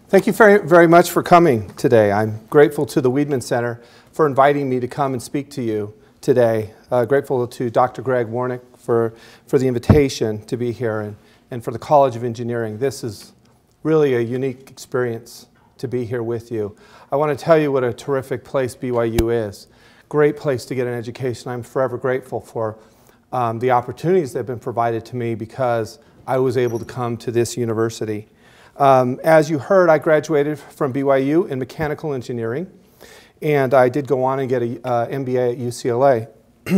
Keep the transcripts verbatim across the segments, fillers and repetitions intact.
Thank you very, very much for coming today. I'm grateful to the Weidman Center for inviting me to come and speak to you today. Uh, grateful to Doctor Greg Warnick for, for the invitation to be here, and, and for the College of Engineering. This is really a unique experience to be here with you. I want to tell you what a terrific place B Y U is. Great place to get an education. I'm forever grateful for um, the opportunities that have been provided to me because I was able to come to this university. Um, as you heard, I graduated from B Y U in mechanical engineering, and I did go on and get an uh, M B A at U C L A.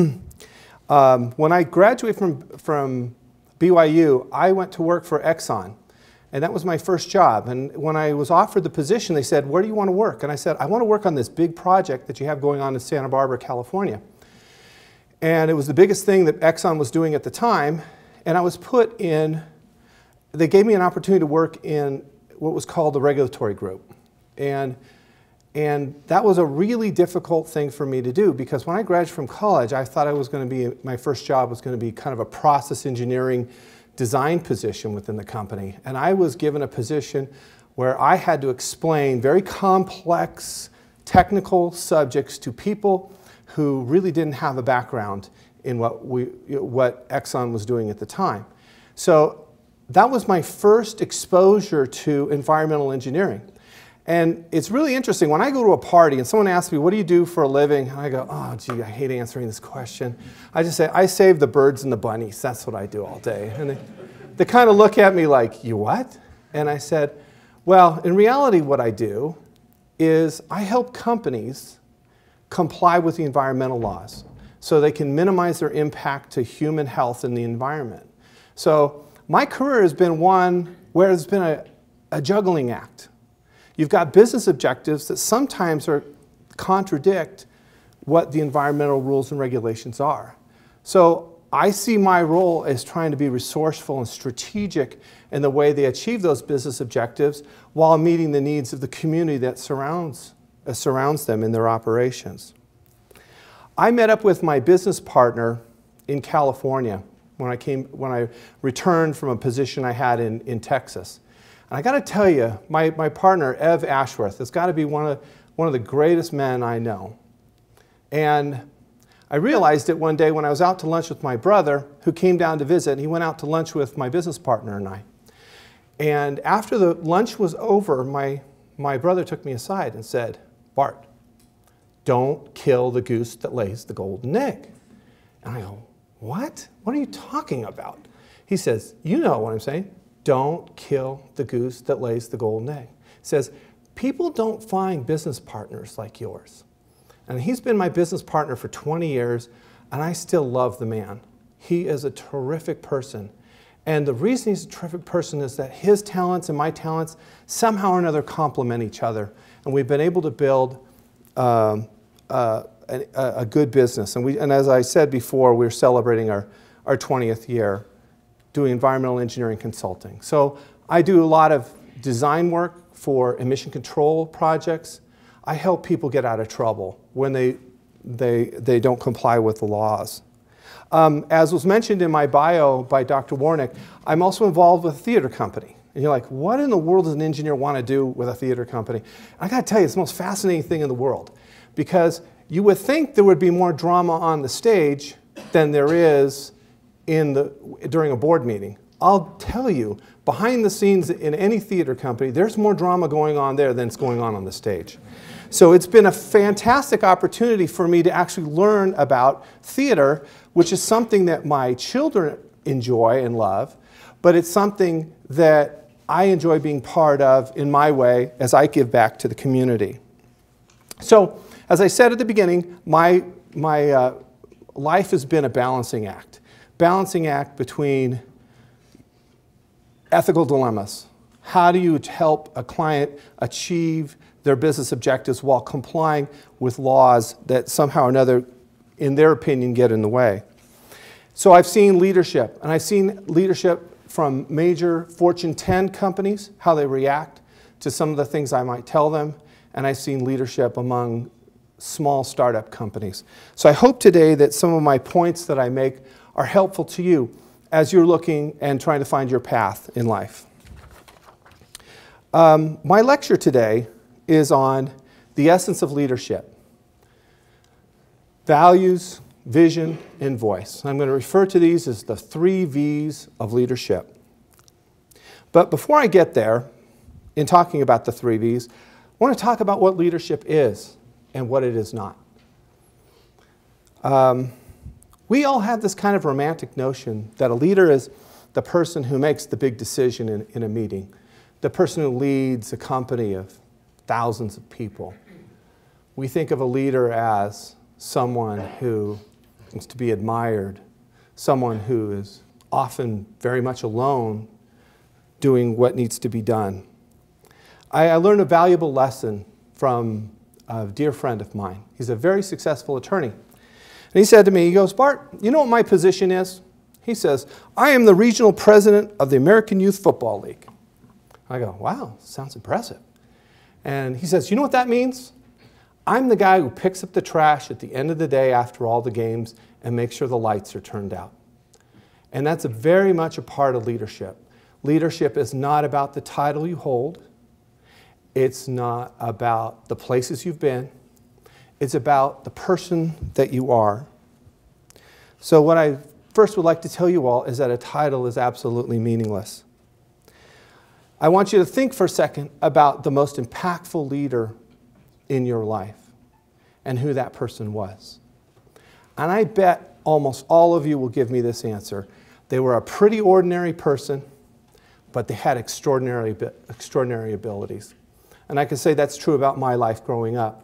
um, when I graduated from, from B Y U, I went to work for Exxon, and that was my first job. And when I was offered the position, they said, "Where do you want to work?" And I said, "I want to work on this big project that you have going on in Santa Barbara, California." And it was the biggest thing that Exxon was doing at the time, and I was put in they gave me an opportunity to work in what was called the regulatory group. And, and that was a really difficult thing for me to do because when I graduated from college, I thought I was going to be, my first job was going to be kind of a process engineering design position within the company. And I was given a position where I had to explain very complex technical subjects to people who really didn't have a background in what, we, what Exxon was doing at the time. So that was my first exposure to environmental engineering. And it's really interesting. When I go to a party and someone asks me, "What do you do for a living?" And I go, "Oh, gee, I hate answering this question." I just say, "I save the birds and the bunnies. That's what I do all day." And they, they kind of look at me like, "You what?" And I said, "Well, in reality, what I do is I help companies comply with the environmental laws so they can minimize their impact to human health and the environment." So my career has been one where there's been a, a juggling act. You've got business objectives that sometimes are, contradict what the environmental rules and regulations are. So I see my role as trying to be resourceful and strategic in the way they achieve those business objectives while meeting the needs of the community that surrounds, uh, surrounds them in their operations. I met up with my business partner in California when I came, when I returned from a position I had in, in Texas. And I got to tell you, my, my partner, Ev Ashworth, has got to be one of, one of the greatest men I know. And I realized it one day when I was out to lunch with my brother, who came down to visit, and he went out to lunch with my business partner and I. And after the lunch was over, my, my brother took me aside and said, "Bart, don't kill the goose that lays the golden egg." And I go, "What? What are you talking about?" He says, "You know what I'm saying. Don't kill the goose that lays the golden egg." He says, "People don't find business partners like yours." And he's been my business partner for twenty years, and I still love the man. He is a terrific person. And the reason he's a terrific person is that his talents and my talents somehow or another complement each other. And we've been able to build um, uh, A, a good business. And, we, and as I said before, we're celebrating our, our twentieth year doing environmental engineering consulting. So I do a lot of design work for emission control projects. I help people get out of trouble when they, they, they don't comply with the laws. Um, as was mentioned in my bio by Doctor Warnick, I'm also involved with a theater company. And you're like, what in the world does an engineer want to do with a theater company? And I got to tell you, it's the most fascinating thing in the world, because you would think there would be more drama on the stage than there is in the, during a board meeting. I'll tell you, behind the scenes in any theater company, there's more drama going on there than is going on on the stage. So it's been a fantastic opportunity for me to actually learn about theater, which is something that my children enjoy and love, but it's something that I enjoy being part of in my way as I give back to the community. So, as I said at the beginning, my, my uh, life has been a balancing act. Balancing act between ethical dilemmas. How do you help a client achieve their business objectives while complying with laws that somehow or another, in their opinion, get in the way? So I've seen leadership, and I've seen leadership from major Fortune ten companies, how they react to some of the things I might tell them, and I've seen leadership among small startup companies. So I hope today that some of my points that I make are helpful to you as you're looking and trying to find your path in life. Um, my lecture today is on the essence of leadership. Values, vision, and voice. I'm going to refer to these as the three V's of leadership. But before I get there, in talking about the three V's, I want to talk about what leadership is and what it is not. Um, we all have this kind of romantic notion that a leader is the person who makes the big decision in, in a meeting, the person who leads a company of thousands of people. We think of a leader as someone who is to be admired, someone who is often very much alone doing what needs to be done. I, I learned a valuable lesson from a dear friend of mine. He's a very successful attorney. And he said to me, he goes, "Bart, you know what my position is?" He says, "I am the regional president of the American Youth Football League." I go, "Wow, sounds impressive." And he says, "You know what that means? I'm the guy who picks up the trash at the end of the day after all the games and makes sure the lights are turned out." And that's a very much a part of leadership. Leadership is not about the title you hold. It's not about the places you've been. It's about the person that you are. So what I first would like to tell you all is that a title is absolutely meaningless. I want you to think for a second about the most impactful leader in your life and who that person was. And I bet almost all of you will give me this answer. They were a pretty ordinary person, but they had extraordinary, extraordinary abilities. And I can say that's true about my life growing up.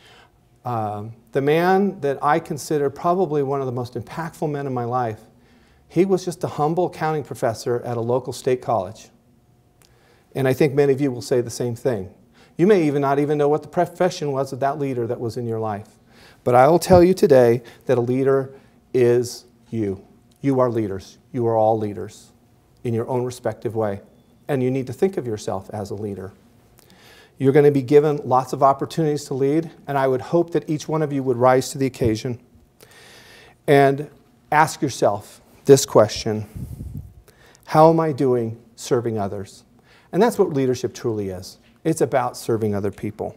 Um, the man that I consider probably one of the most impactful men in my life, he was just a humble accounting professor at a local state college. And I think many of you will say the same thing. You may even not even know what the profession was of that leader that was in your life. But I will tell you today that a leader is you. You are leaders. You are all leaders in your own respective way. And you need to think of yourself as a leader. You're going to be given lots of opportunities to lead, and I would hope that each one of you would rise to the occasion and ask yourself this question: how am I doing serving others? And that's what leadership truly is. It's about serving other people.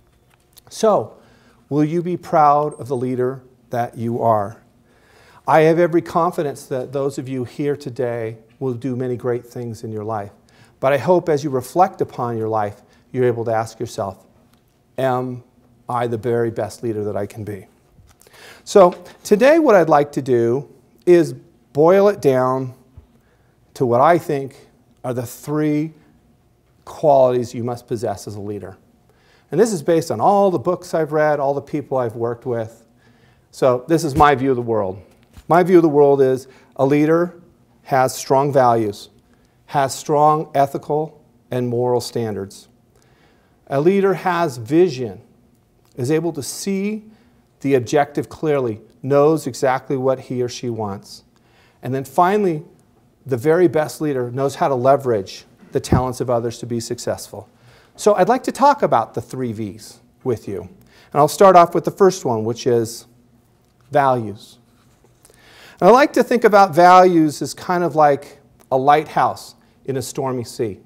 So, will you be proud of the leader that you are? I have every confidence that those of you here today will do many great things in your life. But I hope as you reflect upon your life, you're able to ask yourself, am I the very best leader that I can be? So today what I'd like to do is boil it down to what I think are the three qualities you must possess as a leader. And this is based on all the books I've read, all the people I've worked with. So this is my view of the world. My view of the world is a leader has strong values, has strong ethical and moral standards. A leader has vision, is able to see the objective clearly, knows exactly what he or she wants. And then finally, the very best leader knows how to leverage the talents of others to be successful. So I'd like to talk about the three V's with you. And I'll start off with the first one, which is values. And I like to think about values as kind of like a lighthouse in a stormy sea.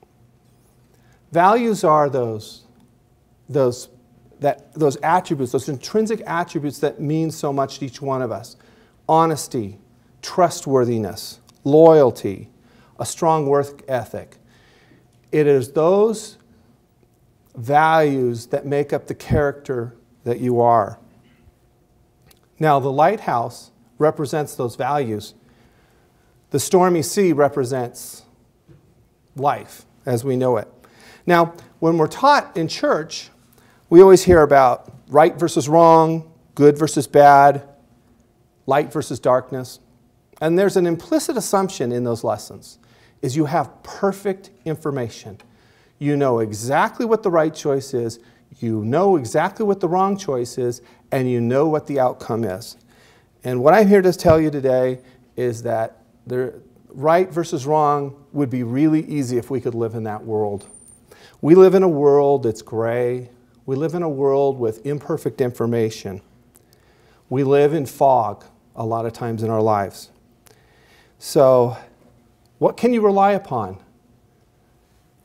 Values are those, those, that, those attributes, those intrinsic attributes that mean so much to each one of us. Honesty, trustworthiness, loyalty, a strong work ethic. It is those values that make up the character that you are. Now, the lighthouse represents those values. The stormy sea represents life as we know it. Now, when we're taught in church, we always hear about right versus wrong, good versus bad, light versus darkness. And there's an implicit assumption in those lessons, is you have perfect information. You know exactly what the right choice is, you know exactly what the wrong choice is, and you know what the outcome is. And what I'm here to tell you today is that the right versus wrong would be really easy if we could live in that world. We live in a world that's gray. We live in a world with imperfect information. We live in fog a lot of times in our lives. So, what can you rely upon?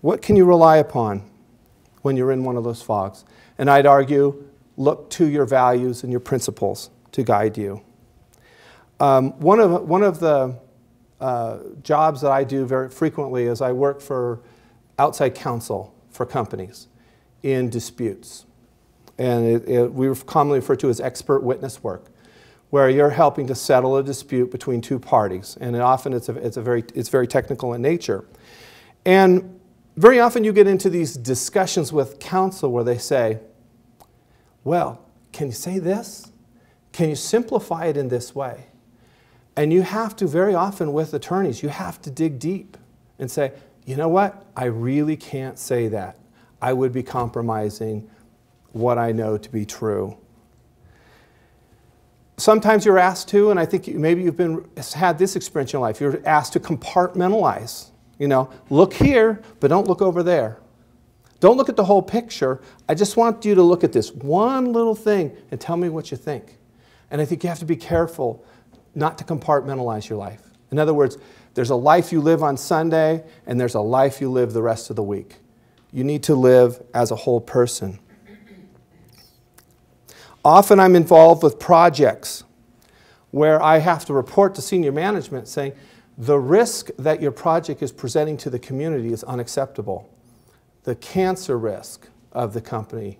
What can you rely upon when you're in one of those fogs? And I'd argue, look to your values and your principles to guide you. Um, one of, one of the uh, jobs that I do very frequently is I work for outside counsel for companies in disputes. And it, it, we commonly refer to as expert witness work, where you're helping to settle a dispute between two parties. And often it's, a, it's, a very, it's very technical in nature. And very often you get into these discussions with counsel where they say, well, can you say this? Can you simplify it in this way? And you have to, very often with attorneys, you have to dig deep and say, you know what? I really can't say that. I would be compromising what I know to be true. Sometimes you're asked to, and I think maybe you've been, had this experience in your life, you're asked to compartmentalize. You know, look here, but don't look over there. Don't look at the whole picture. I just want you to look at this one little thing and tell me what you think. And I think you have to be careful not to compartmentalize your life. In other words, there's a life you live on Sunday, and there's a life you live the rest of the week. You need to live as a whole person. Often I'm involved with projects where I have to report to senior management saying, the risk that your project is presenting to the community is unacceptable. The cancer risk of the company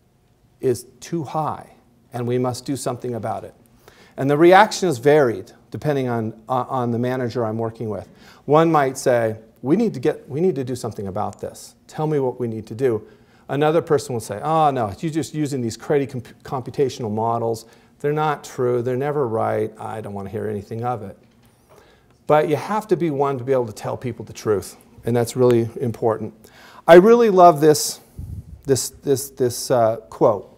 is too high, and we must do something about it. And the reaction is varied depending on, on the manager I'm working with. One might say, we need to get, we need to do something about this. Tell me what we need to do. Another person will say, oh no, you're just using these crazy comp computational models. They're not true, they're never right. I don't want to hear anything of it. But you have to be one to be able to tell people the truth, and that's really important. I really love this, this, this, this uh, quote.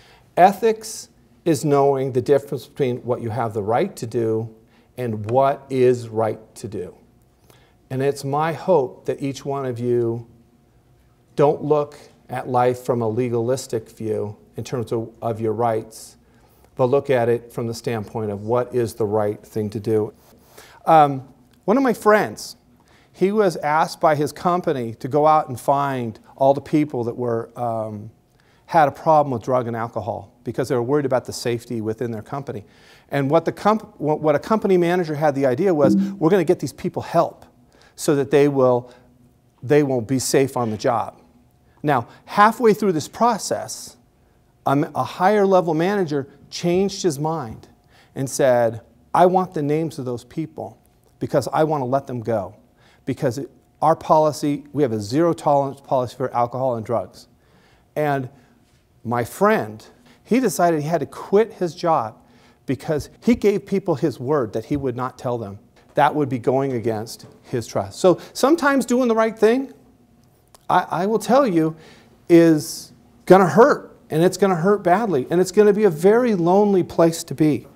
Ethics is knowing the difference between what you have the right to do and what is right to do. And it's my hope that each one of you don't look at life from a legalistic view in terms of, of your rights, but look at it from the standpoint of what is the right thing to do. Um, one of my friends, he was asked by his company to go out and find all the people that were, um, had a problem with drug and alcohol because they were worried about the safety within their company. And what, the comp what a company manager had the idea was, we're going to get these people help so that they will, they will be safe on the job. Now, halfway through this process, um, a higher level manager changed his mind and said, I want the names of those people because I want to let them go. Because it, our policy, we have a zero tolerance policy for alcohol and drugs. And my friend, he decided he had to quit his job because he gave people his word that he would not tell them. That would be going against his trust. So sometimes doing the right thing, I, I will tell you, is going to hurt. And it's going to hurt badly. And it's going to be a very lonely place to be.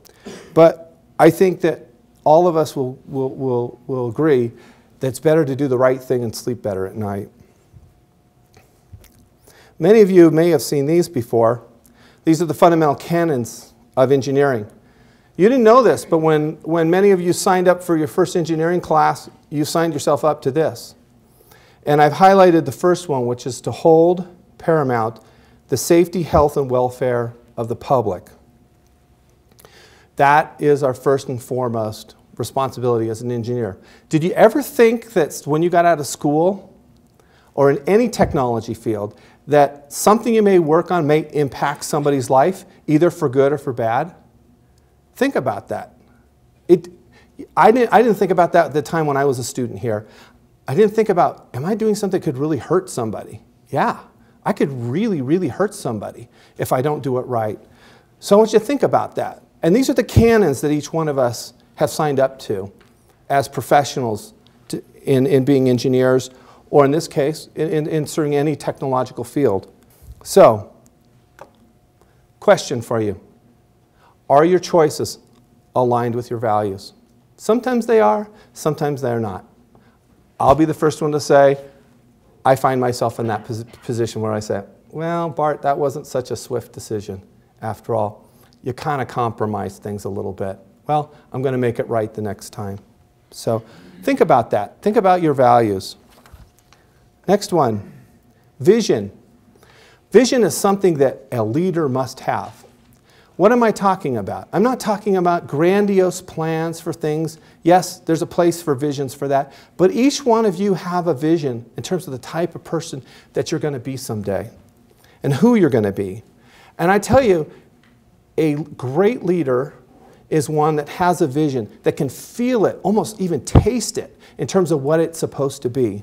But I think that all of us will, will, will, will agree that it's better to do the right thing and sleep better at night. Many of you may have seen these before. These are the fundamental canons of engineering. You didn't know this, but when, when many of you signed up for your first engineering class, you signed yourself up to this. And I've highlighted the first one, which is to hold paramount the safety, health, and welfare of the public. That is our first and foremost responsibility as an engineer. Did you ever think that when you got out of school or in any technology field that something you may work on may impact somebody's life, either for good or for bad? Think about that. It, I, didn't, I didn't think about that at the time when I was a student here. I didn't think about, am I doing something that could really hurt somebody? Yeah, I could really, really hurt somebody if I don't do it right. So I want you to think about that. And these are the canons that each one of us have signed up to as professionals to, in, in being engineers, or in this case, in, in, in serving any technological field. So, question for you. Are your choices aligned with your values? Sometimes they are, sometimes they're not. I'll be the first one to say, I find myself in that pos position where I say, well, Bart, that wasn't such a swift decision after all. You kind of compromise things a little bit. Well, I'm going to make it right the next time. So think about that. Think about your values. Next one, vision. Vision is something that a leader must have. What am I talking about? I'm not talking about grandiose plans for things. Yes, there's a place for visions for that. But each one of you have a vision in terms of the type of person that you're going to be someday and who you're going to be. And I tell you, a great leader is one that has a vision, that can feel it, almost even taste it in terms of what it's supposed to be.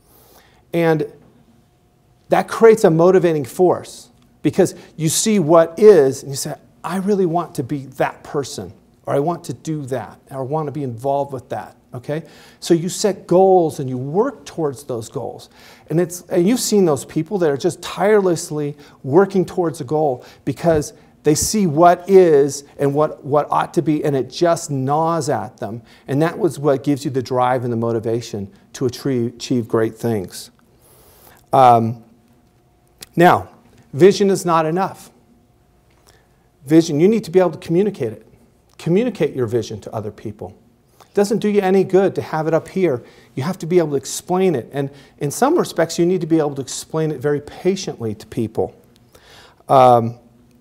And that creates a motivating force because you see what is and you say, I really want to be that person, or I want to do that, or I want to be involved with that, okay? So you set goals and you work towards those goals. And, it's, and you've seen those people that are just tirelessly working towards a goal because they see what is and what, what ought to be, and it just gnaws at them. And that was what gives you the drive and the motivation to achieve, achieve great things. Um, now, vision is not enough. Vision, you need to be able to communicate it. Communicate your vision to other people. It doesn't do you any good to have it up here. You have to be able to explain it. And in some respects, you need to be able to explain it very patiently to people. Um,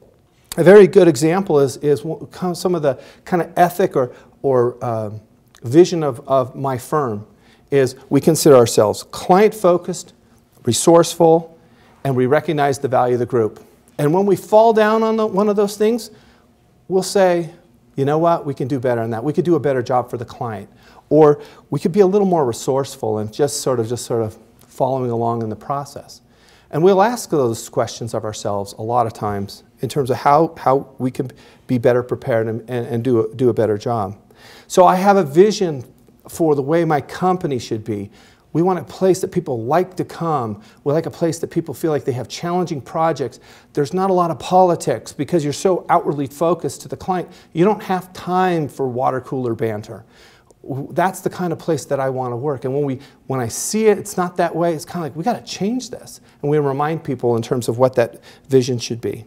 a very good example is, is some of the kind of ethic or, or uh, vision of, of my firm is we consider ourselves client-focused, resourceful, and we recognize the value of the group. And when we fall down on the, one of those things, we'll say, you know what, we can do better on that. We could do a better job for the client. Or we could be a little more resourceful and just sort of, just sort of following along in the process. And we'll ask those questions of ourselves a lot of times in terms of how, how we can be better prepared and, and, and do, a, do a better job. So I have a vision for the way my company should be. We want a place that people like to come. We like a place that people feel like they have challenging projects. There's not a lot of politics because you're so outwardly focused to the client. You don't have time for water cooler banter. That's the kind of place that I want to work. And when, we, when I see it, it's not that way. It's kind of like, we got to change this. And we remind people in terms of what that vision should be.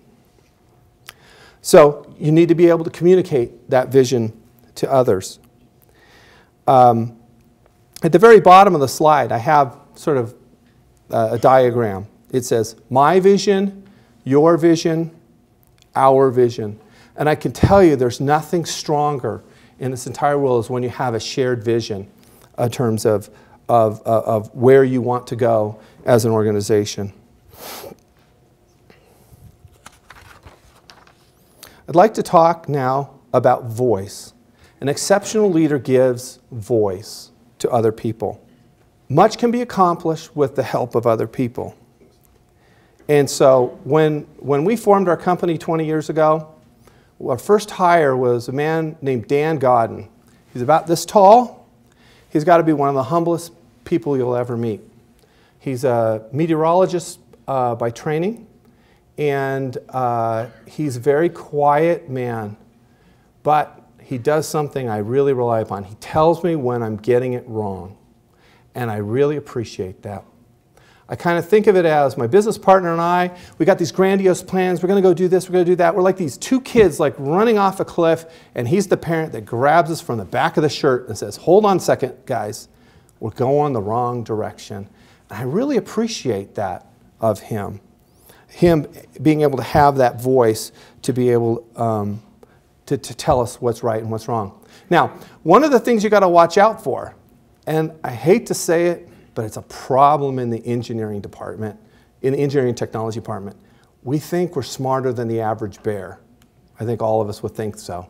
So you need to be able to communicate that vision to others. Um, At the very bottom of the slide, I have sort of uh, a diagram. It says, my vision, your vision, our vision. And I can tell you there's nothing stronger in this entire world as when you have a shared vision in terms of, of, uh, of where you want to go as an organization. I'd like to talk now about voice. An exceptional leader gives voice to other people. Much can be accomplished with the help of other people. And so when, when we formed our company twenty years ago, our first hire was a man named Dan Godden. He's about this tall. He's got to be one of the humblest people you'll ever meet. He's a meteorologist uh, by training, and uh, he's a very quiet man, but he does something I really rely upon. He tells me when I'm getting it wrong, and I really appreciate that. I kind of think of it as my business partner and I, we got these grandiose plans, we're going to go do this, we're going to do that. We're like these two kids like running off a cliff, and he's the parent that grabs us from the back of the shirt and says, hold on a second, guys, we're going the wrong direction. And I really appreciate that of him. Him being able to have that voice to be able um, To, to tell us what's right and what's wrong. Now, one of the things you got to watch out for, and I hate to say it, but it's a problem in the engineering department, in the engineering technology department. We think we're smarter than the average bear. I think all of us would think so.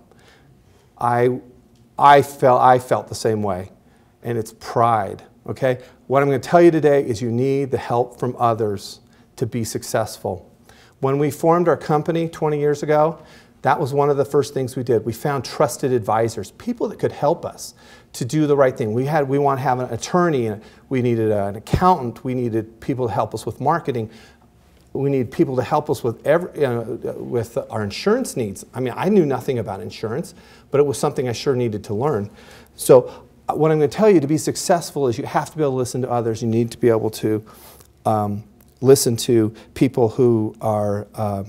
I, I, felt, I felt the same way, and it's pride, okay? What I'm going to tell you today is you need the help from others to be successful. When we formed our company twenty years ago, that was one of the first things we did. We found trusted advisors, people that could help us to do the right thing. We had, we want to have an attorney, we needed an accountant, we needed people to help us with marketing, we need people to help us with, every, uh, with our insurance needs. I mean, I knew nothing about insurance, but it was something I sure needed to learn. So what I'm going to tell you, to be successful is you have to be able to listen to others. You need to be able to um, listen to people who are, uh,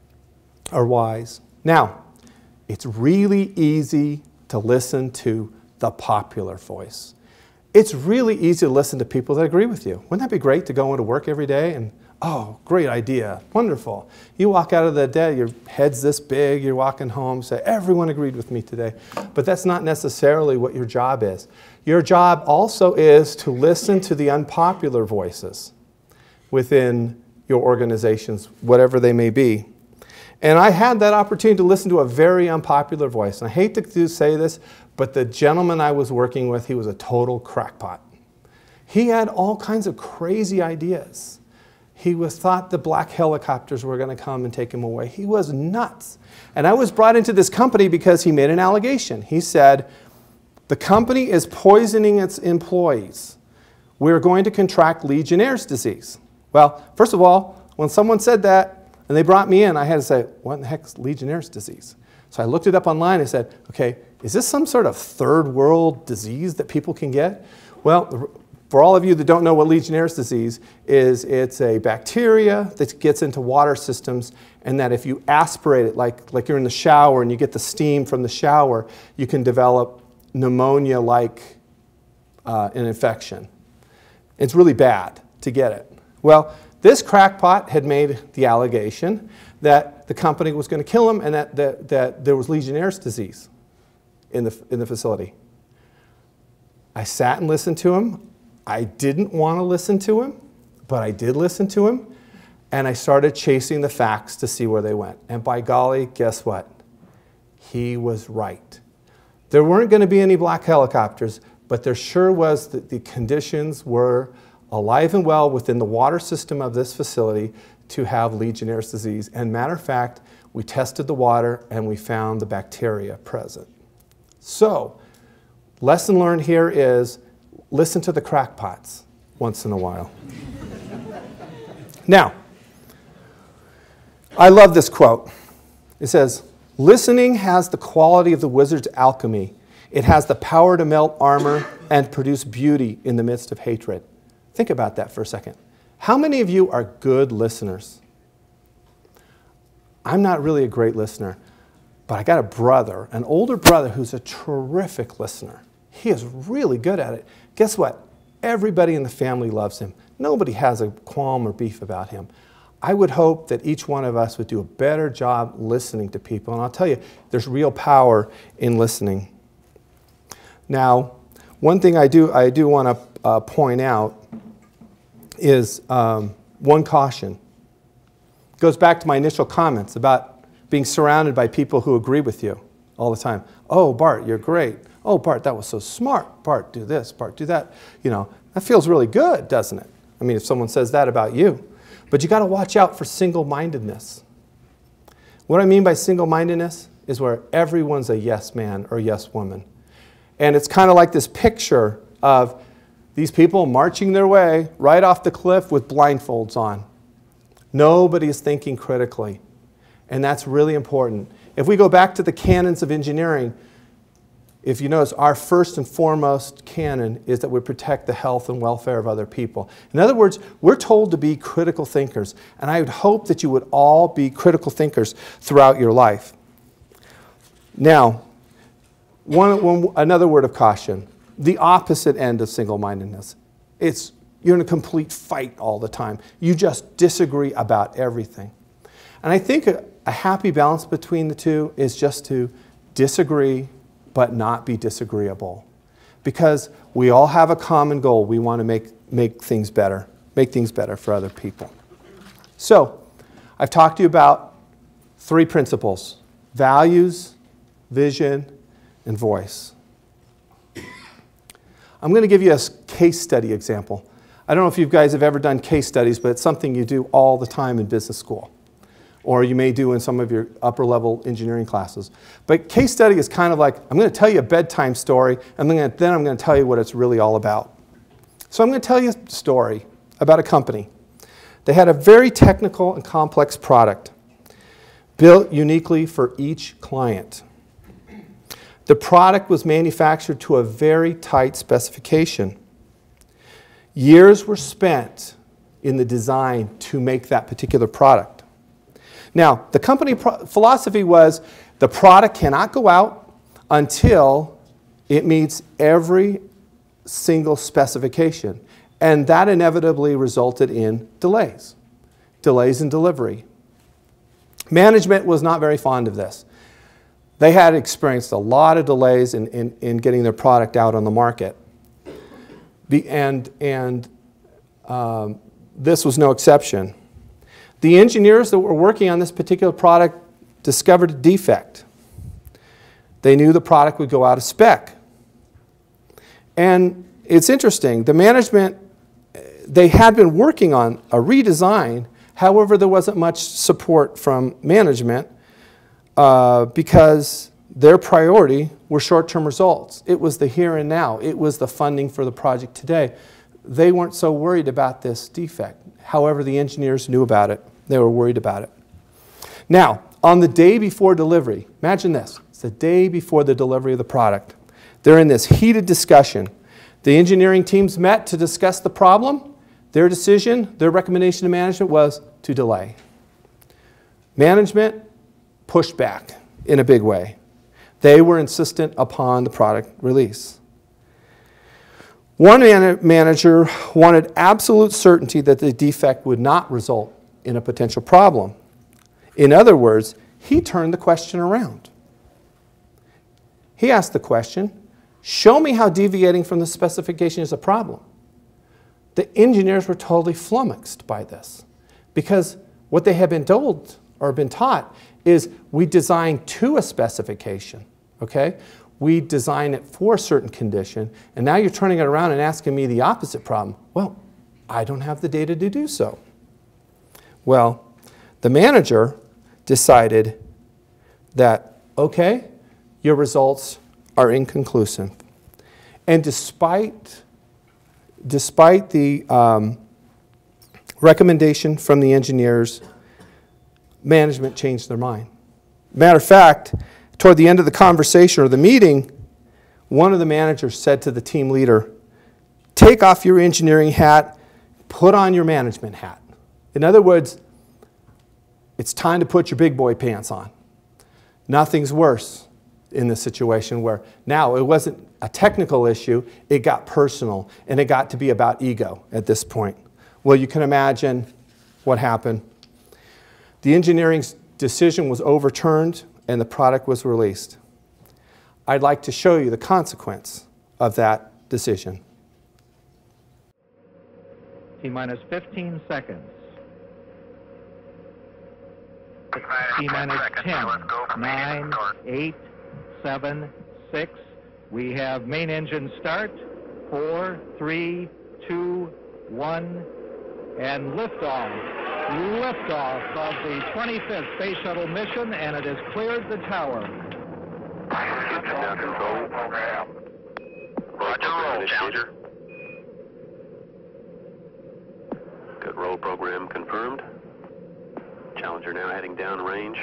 are wise. Now, it's really easy to listen to the popular voice. It's really easy to listen to people that agree with you. Wouldn't that be great to go into work every day and, oh, great idea, wonderful. You walk out of the day, your head's this big, you're walking home, say, everyone agreed with me today. But that's not necessarily what your job is. Your job also is to listen to the unpopular voices within your organizations, whatever they may be. And I had that opportunity to listen to a very unpopular voice. And I hate to do, say this, but the gentleman I was working with, he was a total crackpot. He had all kinds of crazy ideas. He was thought the black helicopters were going to come and take him away. He was nuts. And I was brought into this company because he made an allegation. He said, the company is poisoning its employees. We're going to contract Legionnaire's disease. Well, first of all, when someone said that, and they brought me in, I had to say, what in the heck is Legionnaire's disease? So I looked it up online and said, okay, is this some sort of third world disease that people can get? Well, for all of you that don't know what Legionnaire's disease is, it's a bacteria that gets into water systems, and that if you aspirate it, like, like you're in the shower and you get the steam from the shower, you can develop pneumonia-like uh, an infection. It's really bad to get it. Well, this crackpot had made the allegation that the company was going to kill him and that, that, that there was Legionnaire's disease in the, in the facility. I sat and listened to him. I didn't want to listen to him, but I did listen to him. And I started chasing the facts to see where they went. And by golly, guess what? He was right. There weren't going to be any black helicopters, but there sure was that the conditions were alive and well within the water system of this facility to have Legionnaire's disease. And matter of fact, we tested the water and we found the bacteria present. So, lesson learned here is listen to the crackpots once in a while. Now, I love this quote. It says, listening has the quality of the wizard's alchemy. It has the power to melt armor and produce beauty in the midst of hatred. Think about that for a second. How many of you are good listeners? I'm not really a great listener, but I got a brother, an older brother who's a terrific listener. He is really good at it. Guess what? Everybody in the family loves him. Nobody has a qualm or beef about him. I would hope that each one of us would do a better job listening to people. And I'll tell you, there's real power in listening. Now, one thing I do, I do want to uh, point out is um, one caution. It goes back to my initial comments about being surrounded by people who agree with you all the time. Oh, Bart, you're great. Oh, Bart, that was so smart. Bart, do this. Bart, do that. You know, that feels really good, doesn't it? I mean, if someone says that about you. But you got to watch out for single-mindedness. What I mean by single-mindedness is where everyone's a yes man or yes woman. And it's kind of like this picture of these people marching their way right off the cliff with blindfolds on. Nobody's thinking critically. And that's really important. If we go back to the canons of engineering, if you notice, our first and foremost canon is that we protect the health and welfare of other people. In other words, we're told to be critical thinkers. And I would hope that you would all be critical thinkers throughout your life. Now, one, one, another word of caution. The opposite end of single-mindedness. It's, you're in a complete fight all the time. You just disagree about everything. And I think a, a happy balance between the two is just to disagree but not be disagreeable. Because we all have a common goal. We want to make, make things better, make things better for other people. So, I've talked to you about three principles: values, vision, and voice. I'm going to give you a case study example. I don't know if you guys have ever done case studies, but it's something you do all the time in business school. Or you may do in some of your upper level engineering classes. But case study is kind of like, I'm going to tell you a bedtime story, and then I'm going to tell you what it's really all about. So I'm going to tell you a story about a company. They had a very technical and complex product built uniquely for each client. The product was manufactured to a very tight specification. Years were spent in the design to make that particular product. Now, the company philosophy was the product cannot go out until it meets every single specification. And that inevitably resulted in delays, delays in delivery. Management was not very fond of this. They had experienced a lot of delays in, in, in getting their product out on the market. The, and and um, this was no exception. The engineers that were working on this particular product discovered a defect. They knew the product would go out of spec. And it's interesting, the management, they had been working on a redesign. However, there wasn't much support from management uh, because their priority were short-term results. It was the here and now. It was the funding for the project today. They weren't so worried about this defect. However, the engineers knew about it. They were worried about it. Now, on the day before delivery, imagine this. It's the day before the delivery of the product. They're in this heated discussion. The engineering teams met to discuss the problem. Their decision, their recommendation to management was to delay. Management pushed back in a big way. They were insistent upon the product release. One man manager wanted absolute certainty that the defect would not result in a potential problem. In other words, he turned the question around. He asked the question, show me how deviating from the specification is a problem. The engineers were totally flummoxed by this because what they had been told or been taught is we design to a specification, okay? We design it for a certain condition, and now you're turning it around and asking me the opposite problem. Well, I don't have the data to do so. Well, the manager decided that, okay, your results are inconclusive. And despite, despite the um, recommendation from the engineers, management changed their mind. Matter of fact, toward the end of the conversation or the meeting, one of the managers said to the team leader, take off your engineering hat, put on your management hat. In other words, it's time to put your big boy pants on. Nothing's worse in this situation where now it wasn't a technical issue, it got personal, and it got to be about ego at this point. Well, you can imagine what happened. The engineering decision was overturned and the product was released. I'd like to show you the consequence of that decision. T-minus fifteen seconds. T-minus ten, nine, eight, seven, six. We have main engine start. Four, three, two, one, and liftoff. Liftoff of the twenty-fifth Space Shuttle mission, and it has cleared the tower. Down control. Program. Roger, roll, Challenger. Good roll program confirmed. Challenger now heading down range.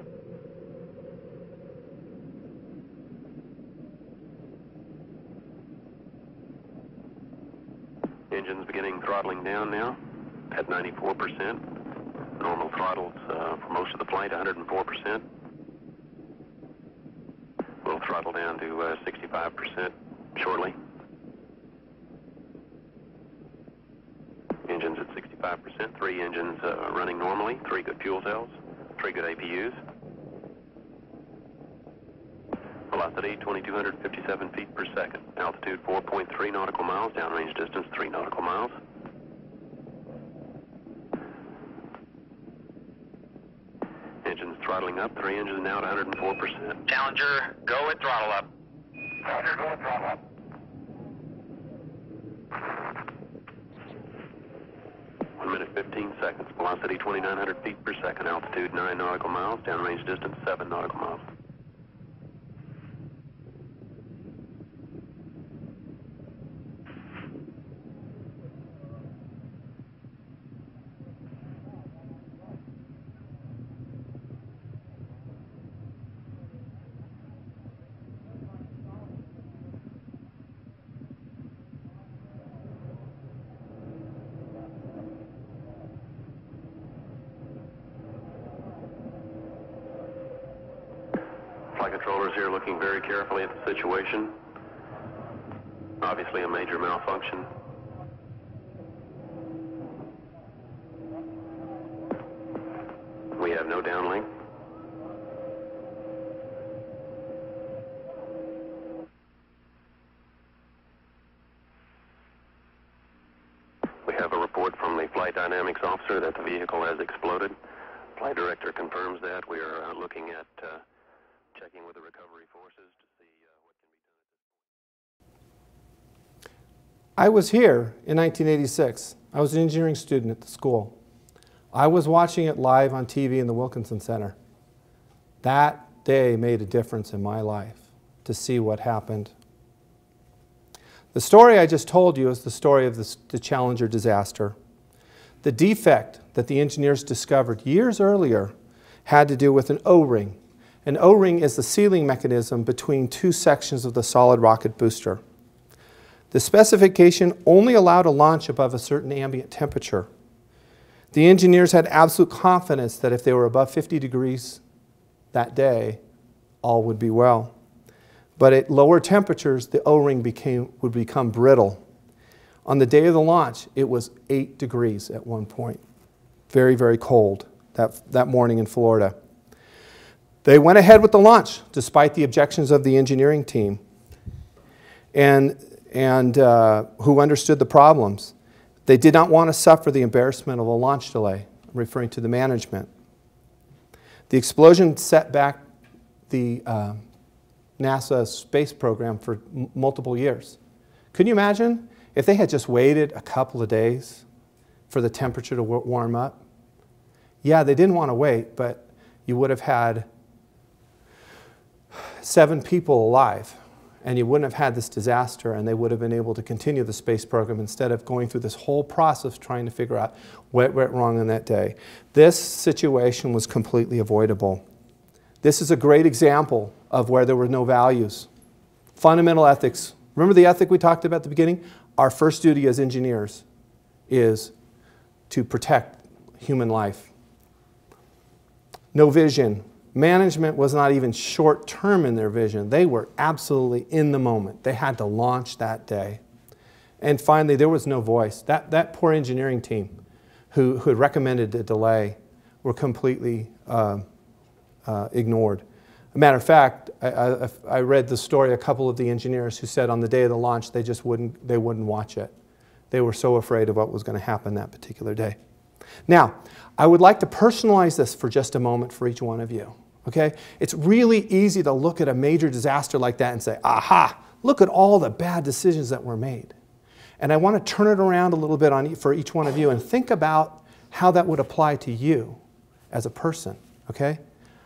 Engines beginning throttling down now at ninety-four percent. Normal throttles uh, for most of the flight, one hundred four percent. We'll throttle down to uh, sixty-five percent shortly. Engines at sixty-five percent, three engines uh, running normally, three good fuel cells, three good A P Us. Velocity twenty-two fifty-seven feet per second. Altitude four point three nautical miles, downrange distance three nautical miles. Engines throttling up, three engines now at one hundred four percent. Challenger, go at throttle up. Challenger, go at throttle up. one minute fifteen seconds. Velocity twenty-nine hundred feet per second. Altitude nine nautical miles. Downrange distance seven nautical miles. Flight controllers here looking very carefully at the situation. Obviously a major malfunction. We have no downlink. We have a report from the flight dynamics officer that the vehicle has exploded. Flight director confirms that. We are uh, looking at uh, checking with the recovery forces to see uh, what can be done. I was here in nineteen eighty-six. I was an engineering student at the school. I was watching it live on T V in the Wilkinson Center. That day made a difference in my life to see what happened. The story I just told you is the story of the, the Challenger disaster. The defect that the engineers discovered years earlier had to do with an O-ring. An O-ring is the sealing mechanism between two sections of the solid rocket booster. The specification only allowed a launch above a certain ambient temperature. The engineers had absolute confidence that if they were above fifty degrees that day, all would be well. But at lower temperatures, the O-ring became, would become brittle. On the day of the launch, it was eight degrees at one point. Very, very cold that, that morning in Florida. They went ahead with the launch, despite the objections of the engineering team, and, and uh, who understood the problems. They did not want to suffer the embarrassment of a launch delay, referring to the management. The explosion set back the uh, NASA space program for m multiple years. Can you imagine if they had just waited a couple of days for the temperature to warm up? Yeah, they didn't want to wait, but you would have had seven people alive, and you wouldn't have had this disaster, and they would have been able to continue the space program instead of going through this whole process trying to figure out what went wrong on that day. This situation was completely avoidable. This is a great example of where there were no values. Fundamental ethics. Remember the ethic we talked about at the beginning? Our first duty as engineers is to protect human life. No vision. Management was not even short-term in their vision. They were absolutely in the moment. They had to launch that day. And finally, there was no voice. That, that poor engineering team who, who had recommended a delay were completely uh, uh, ignored. As a matter of fact, I, I, I read the story of a couple of the engineers who said on the day of the launch they just wouldn't, they wouldn't watch it. They were so afraid of what was going to happen that particular day. Now, I would like to personalize this for just a moment for each one of you. Okay? It's really easy to look at a major disaster like that and say, aha, look at all the bad decisions that were made. And I want to turn it around a little bit on, for each one of you and think about how that would apply to you as a person. Okay?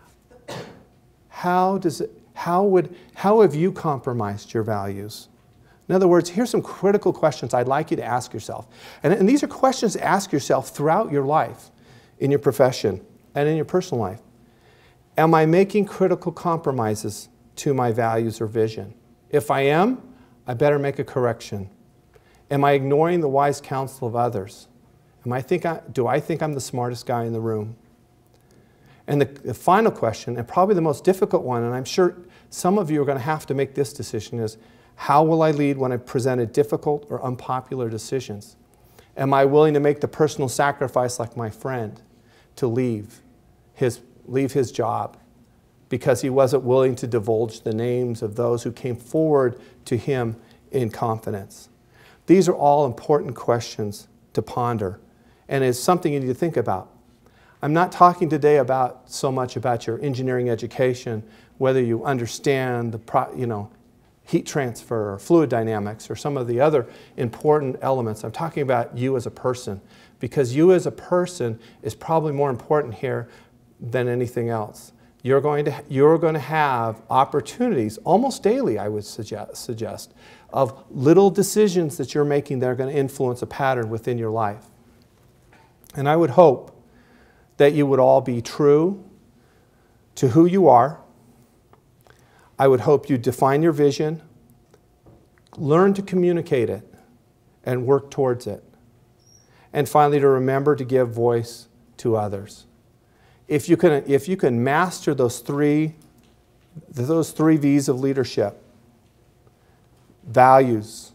How, does it, how, would, how have you compromised your values? In other words, here's some critical questions I'd like you to ask yourself. And, and these are questions to ask yourself throughout your life, in your profession and in your personal life. Am I making critical compromises to my values or vision? If I am, I better make a correction. Am I ignoring the wise counsel of others? Am I think I, do I think I'm the smartest guy in the room? And the, the final question, and probably the most difficult one, and I'm sure some of you are going to have to make this decision, is how will I lead when I presented difficult or unpopular decisions? Am I willing to make the personal sacrifice like my friend to leave his leave his job because he wasn't willing to divulge the names of those who came forward to him in confidence? These are all important questions to ponder, and it's something you need to think about. I'm not talking today about so much about your engineering education, whether you understand the pro, you know, heat transfer or fluid dynamics or some of the other important elements. I'm talking about you as a person, because you as a person is probably more important here than anything else. You're going to, you're going to have opportunities, almost daily I would suggest, suggest, of little decisions that you're making that are going to influence a pattern within your life. And I would hope that you would all be true to who you are. I would hope you define your vision, learn to communicate it, and work towards it. And finally, to remember to give voice to others. If you can, if you can master those three, those three V's of leadership, values,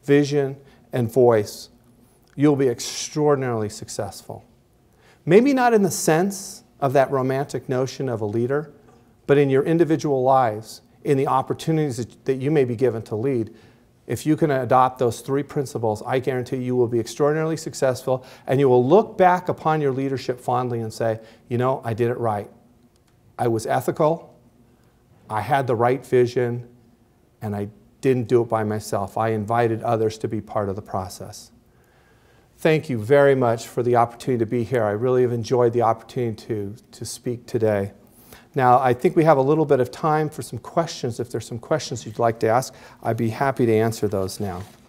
vision, and voice, you'll be extraordinarily successful. Maybe not in the sense of that romantic notion of a leader, but in your individual lives, in the opportunities that, that you may be given to lead. If you can adopt those three principles, I guarantee you will be extraordinarily successful, and you will look back upon your leadership fondly and say, you know, I did it right. I was ethical, I had the right vision, and I didn't do it by myself. I invited others to be part of the process. Thank you very much for the opportunity to be here. I really have enjoyed the opportunity to, to speak today. Now, I think we have a little bit of time for some questions. If there's some questions you'd like to ask, I'd be happy to answer those now.